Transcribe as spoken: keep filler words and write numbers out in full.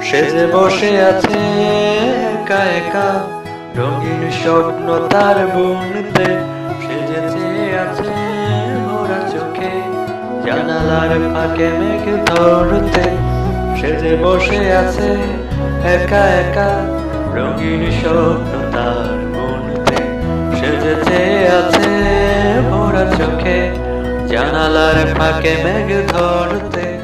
সেজে বসে আছে একা একা, রঙিন স্বপ্ন তার বুনতে। সেজে চেয়ে আছে ভরা চোখে, জানালার ফাঁকে মেঘ ধরতে। সেজে বসে আছে একা একা, রঙিন স্বপ্ন তার বুনতে। সেজে চেয়ে আছে ভরা চোখে, জানালার ফাঁকে মেঘ ধরতে।